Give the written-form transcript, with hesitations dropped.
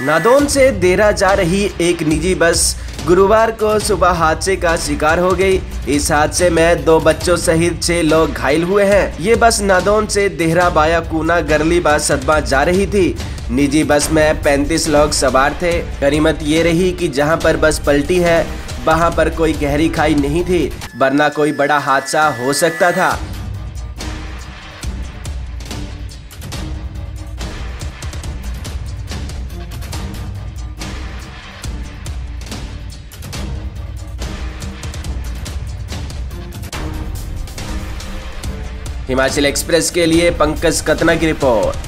नादौन से देरा जा रही एक निजी बस गुरुवार को सुबह हादसे का शिकार हो गई। इस हादसे में 2 बच्चों सहित 6 लोग घायल हुए हैं। ये बस नादौन से देहरा बाया कूना गरलीबाग सदमा जा रही थी। निजी बस में 35 लोग सवार थे। गनीमत ये रही कि जहां पर बस पलटी है वहां पर कोई गहरी खाई नहीं थी, वरना कोई बड़ा हादसा हो सकता था। हिमाचल एक्सप्रेस के लिए पंकज कतना की रिपोर्ट।